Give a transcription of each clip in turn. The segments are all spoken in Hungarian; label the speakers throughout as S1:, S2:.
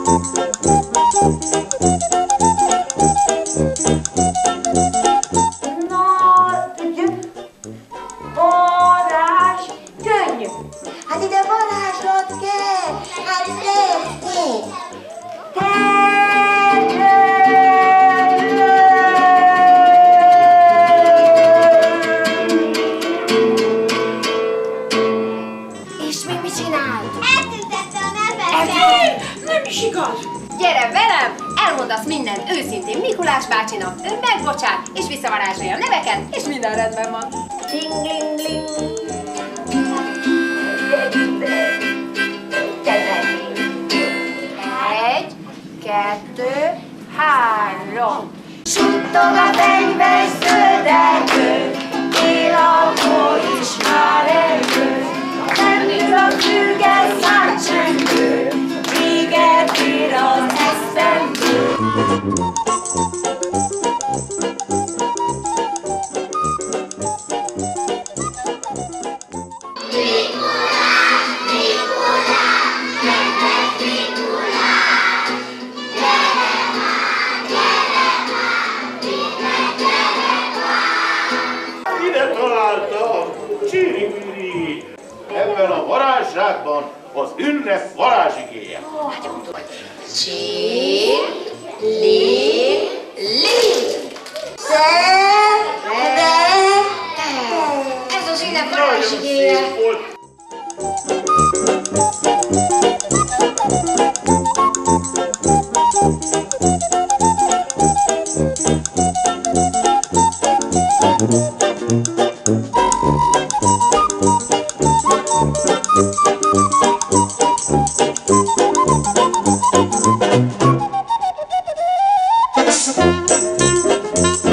S1: Varázs, könnyű.
S2: Hát ide varázslat kell. Hát nézd. És mi mit csinált?
S3: Eltüntette a neveket!
S1: Nem is igaz.
S4: Gyere velem, elmondasz mindent őszintén Mikulás bácsinak, ő megbocsát, és visszavarázsolja a neveket, és minden rendben van.
S1: Ting-ling-ling.
S4: Egy, kettő, három.
S1: Suttog a fenyves zöldekből, él a hó is már elből. Nem ül a füge száncsönkből, véget ér az eszemből.
S5: Ide találtam! Csiri-biri! Ebben a varázsságban az ünnep varázsigéje.
S4: Csili-li-li. Ez az ünnep varázsigéje.
S5: Nagyon szép volt.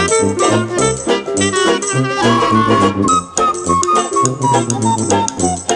S2: Thank you.